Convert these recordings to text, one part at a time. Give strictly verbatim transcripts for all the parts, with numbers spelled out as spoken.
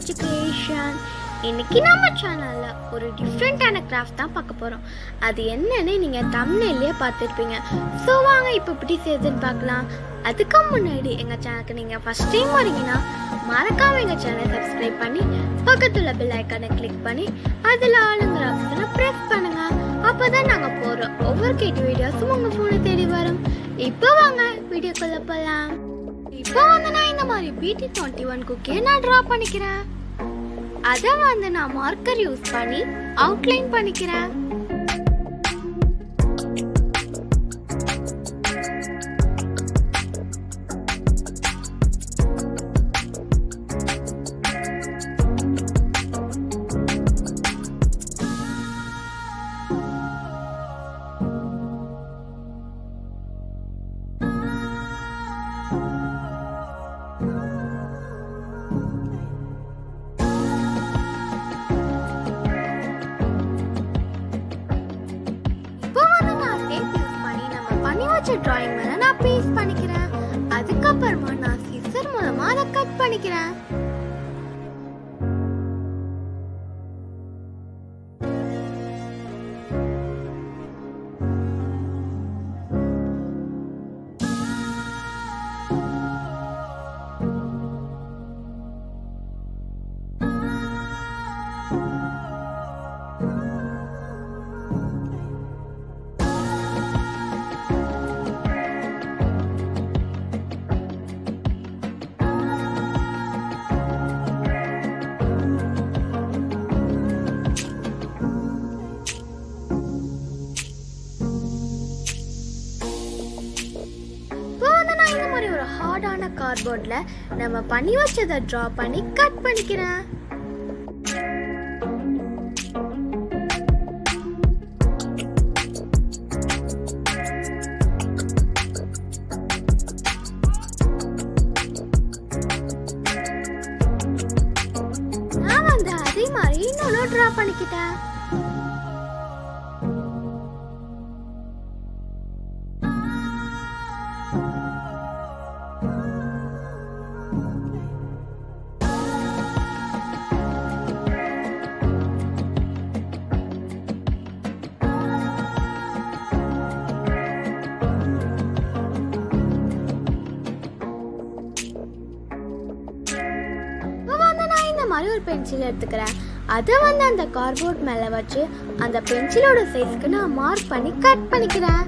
Kuchi creation. இன்னைக்கு நம்ம சேனல்ல ஒரு டிஃபரண்டான கிராஃப்ட் தான் பார்க்க போறோம். அது என்னன்னு நீங்க thumbnailலயே பார்த்திருப்பீங்க. சோ வாங்க இப்போ எப்படி செய்யறதுன்னு பார்க்கலாம். அதுக்கு முன்னாடி எங்க சேனலுக்கு நீங்க ஃபர்ஸ்ட் டைம் வரீங்கன்னா மறக்காம எங்க சேனலை சப்ஸ்கிரைப் பண்ணி பக்கத்துல பெல் ஐகானை கிளிக் பண்ணி அதுல ஆளுங்கற ஆப்ஷனை பிரஸ் பண்ணுங்க. அப்பதான் நாங்க போற ஒவ்வொரு கிரியேட்டிவ் வீடியோஸும் உங்க போனை தேடி வரும். இப்போ வாங்க வீடியோக்குள்ள போலாம். இப்போ வந்து நான் இந்த மாதிரி B T twenty-one cookie நான் டிரா பண்ணிக்கிறேன். அத வந்து நான் மார்க்கர் யூஸ் பண்ணி அவுட்லைன் பண்ணிக்கிறேன். டிராயிங் மேல நான் பேஸ்ட் பண்ணிக்கிறேன். அதுக்கு அப்புறமா நான் சிசர் மூலமா அதை கட் பண்ணிக்கிறேன். ஒரு ஹார்டான கார்ட்போர்ட்ல நம்ம பண்ணி வச்சதை டிரா பண்ணி கட் பண்ணிக்கிறேன். நான் வந்து அதே மாதிரி இன்னொன்னு டிரா பண்ணிக்கிட்டேன். ஒரு பென்சில் எடுத்துக்கிறேன். அதை வந்து அந்த கார்ட்போர்ட் மேல வச்சு அந்த பென்சிலோட சைஸ்க்கு நான் மார்க் பண்ணி கட் பண்ணிக்கிறேன்.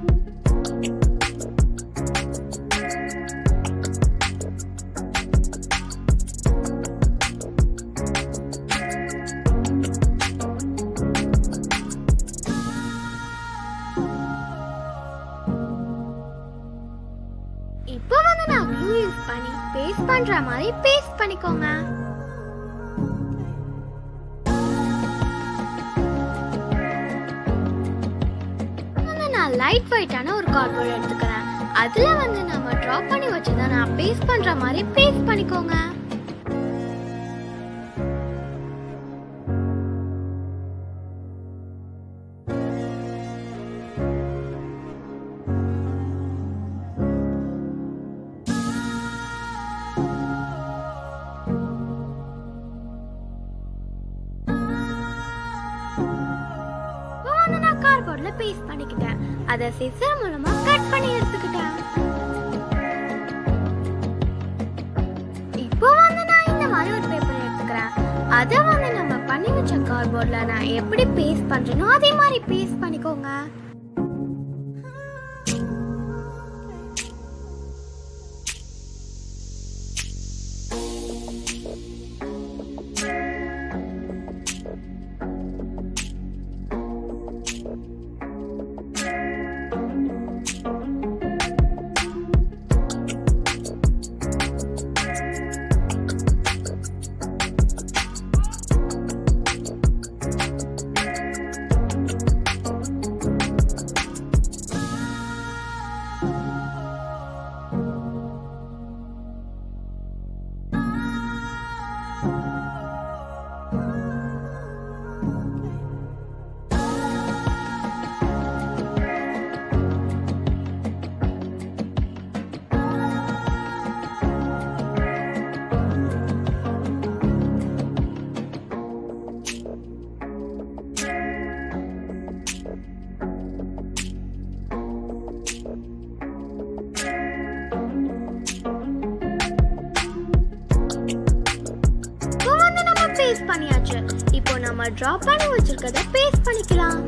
இப்போ வந்து நான் க்ளூ யூஸ் பண்ணி பேஸ்ட் பண்ற மாதிரி பேஸ்ட் பண்ணிக்கோங்க. லைட் ஒயிட்டான ஒரு கார்ட்போர்ட் எடுத்துக்கிறேன். அதுல வந்து நம்ம டிரா பண்ணி வச்சதை நான் பேஸ்ட் பண்ற மாதிரி பேஸ்ட் பண்ணிக்கோங்க. கார்ட்போர்ட்ல பேஸ்ட் பண்ணிக்கிட்டேன். அத சிசர் மூலமா கட் பண்ணி எடுத்துக்கிட்டேன். இப்போ வந்து நான் இந்த மாதிரி ஒரு பேப்பர் எடுத்துக்கிறேன். அத வந்து நம்ம பண்ணி வச்ச கார்ட்போர்ட்ல நான் எப்படி பேஸ்ட் பண்றேனோ அதே மாதிரி பேஸ்ட் பண்ணிக்கோங்க. யூஸ் பண்ணியாச்சு. இப்போ நம்ம டிரா பண்ணி வச்சிருக்கத பேஸ்ட் பண்ணிக்கலாம்.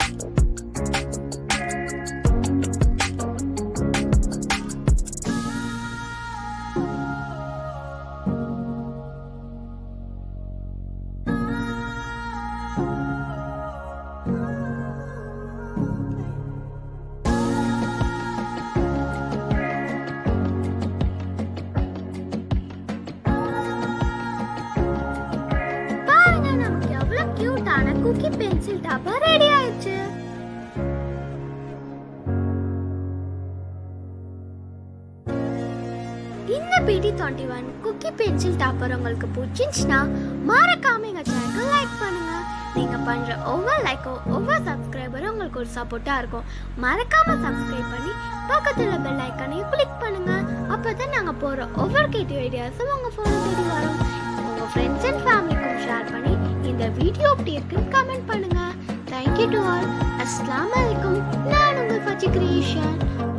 குக்கி பென்சில் டாப்பர் ரெடி ஆயிடுச்சு. இந்த B T twenty-one cookie pencil topper உங்களுக்கு பிடிச்சிருந்துச்சுன்னா மறக்காம எங்க சேனலை லைக் பண்ணுங்க. நீங்க பண்ற ஒவ்வொரு லைக்கோ ஒவ்வொரு சப்ஸ்கிரைபரும் உங்களுக்கு ஒரு சப்போர்ட்டா இருக்கும். மறக்காம சப்ஸ்கிரைப் பண்ணி பக்கத்துல பெல் ஐகானையும் கிளிக் பண்ணுங்க. அப்பதான் நாங்க போற ஒவ்வொரு கிரியேட்டிவ் ஐடியாஸும் உங்க போன்ல தேடி வரும். உங்க ஃப்ரெண்ட்ஸ் அண்ட் ஃபேமிலிக்கும் ஷேர் பண்ணி இந்த வீடியோ எப்படி இருக்குன்னு கமெண்ட் பண்ணுங்க. Thank you to all. Assalam alaikum. நான் உங்கள் பச்சி கிரியேஷன்.